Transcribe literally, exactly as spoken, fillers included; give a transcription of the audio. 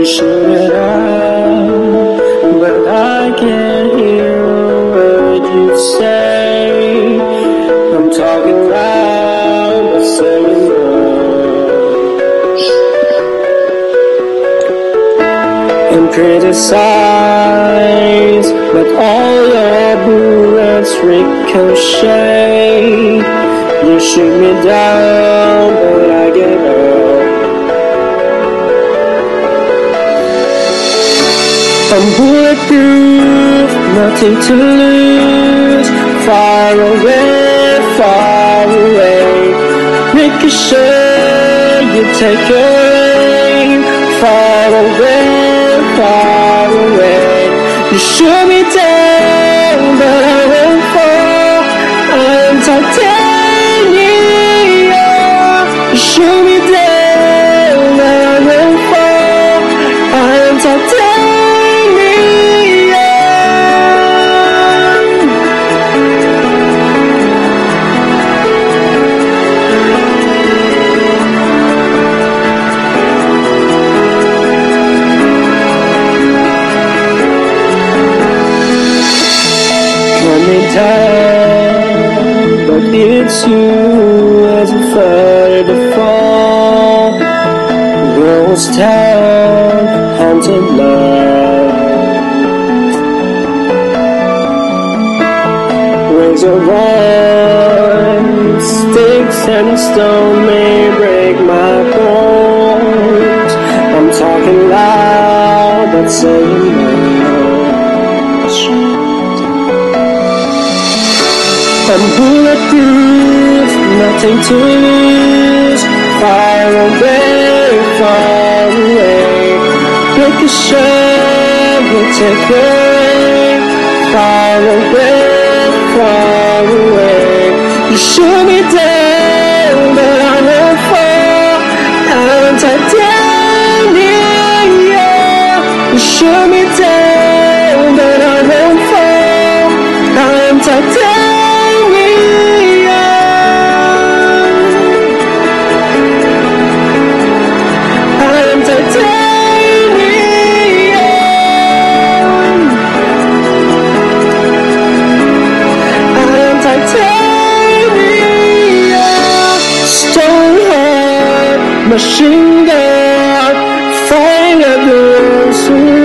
You shoot it out, but I can't hear a word you say. I'm talking loud, but saying no. And criticize, but all your bullets ricochet. You shoot me down, but I get up. I'm bulletproof, nothing to lose. Far away, far away. Ricochet, you take aim. Far away, far away. You shoot me down, but I won't fall. I'm titanium. You shoot me down, but I won't fall. I'm titanium. Down, but it's you as a fire to fall. Ghost town, haunted love. Razor wire, sticks and stone may break my bones. I'm talking loud, but saying no. I'm bulletproof, nothing to lose. Far away, far away. Ricochet will take away. Far away, far away. You shoot me down, but I won't fall. I'm titanium. You shoot me down, but I won't fall. I'm titanium. Machine gun, firing at the